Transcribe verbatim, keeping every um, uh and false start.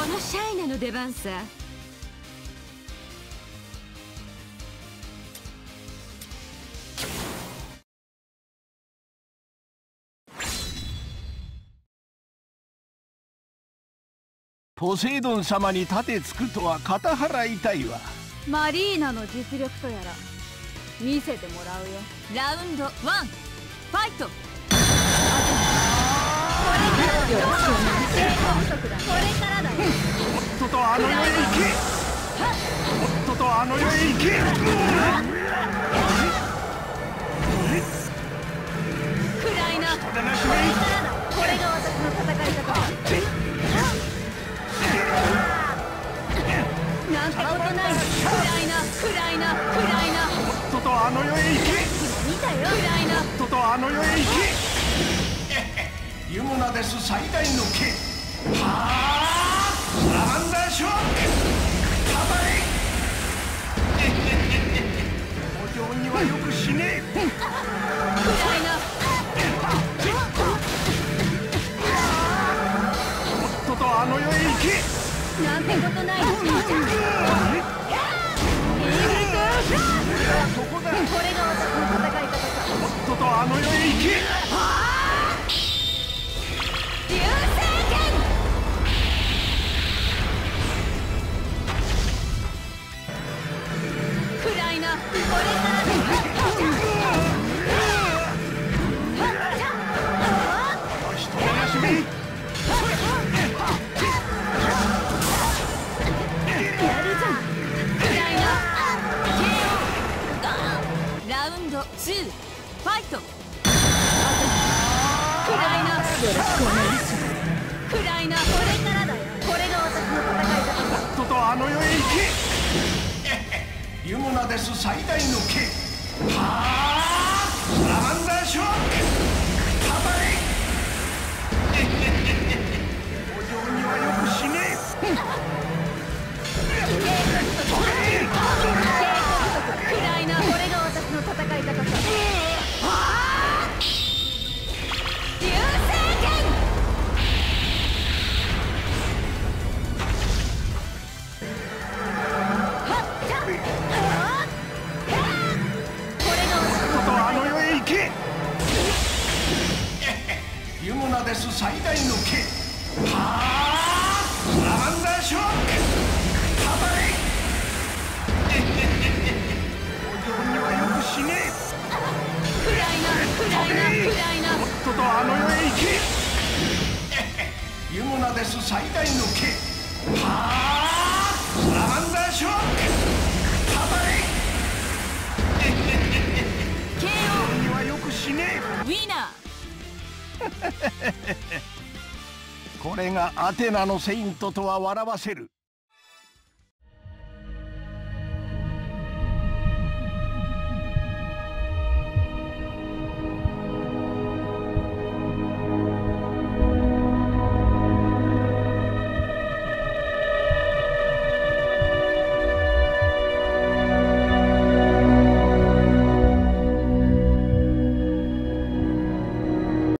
のシャイナの出番さ。 ポセイドン様に盾つくとは肩払いたいわ。 マリーナの実力とやら見せてもらうよ。 ラウンドワンファイト。 よろしくお願いします。これからだよ。 おっととあの世へ行け。おっととあの世へ行け。 暗いな。 人でなしめ。 これが私の戦い方だ。なんてことない。暗いな暗いな暗いな。 おっととあの世へ行け。 見たよ。 暗いな。 おっととあの世へ行け。ユムナデス最大の剣。はあ、サラマンダーショック。たまれ。お嬢にはよく死ね。 暗いな。 おっととあの世へ行け。 なんてことない。 そこだ。 これが私の戦い方さ。 おっととあの世へ行け。 流星剣。暗いな。これからだ。 人でなしめ。 やるじゃん。 暗いな。ラウンドツーファイト。暗いな。 よろしくお願いします。 暗いな。 これからだよ。これが私の戦い方さ。 とっととあの世へ行け。ユムナデス最大の剣。はあ、サラマンダーショック。たまれ。お嬢にはよく死ね。 暗いな。 これが私の戦い方さ。 流星剣。 あの世へ行け。ユムナデス最大の剣。はあ、サラマンダーショック。たまれ。お嬢にはよく死ね。 暗いな暗いな暗いな。 おっととあの世へ行け。ユムナデス最大の剣。はあ、サラマンダーショック。たまれ。 ケーにはよく死ね。 オーウィナー。 これがアテナのセイントとは笑わせる。